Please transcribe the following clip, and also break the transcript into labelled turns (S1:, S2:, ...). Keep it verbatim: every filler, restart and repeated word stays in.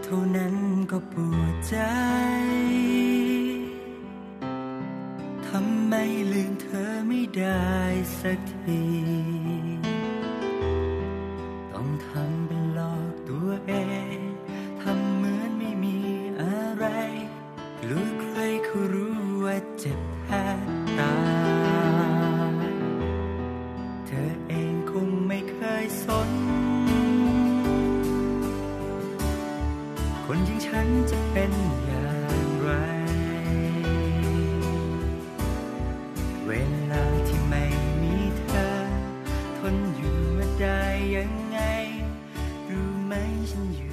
S1: ท่านั้นก็ปวดใจทำไมลืมเธอไม่ได้สักทีต้องทำเป็นหลอกตัวเองทำเหมือนไม่มีอะไรกลัวใครเขารู้ว่าเจ็บแทบตายเธอเองคงไม่เคยสนคนอย่างฉันจะเป็นอย่างไรเวลาที่ไม่มีเธอทนอยู่มาได้ยังไงรู้ไหมฉันอยู่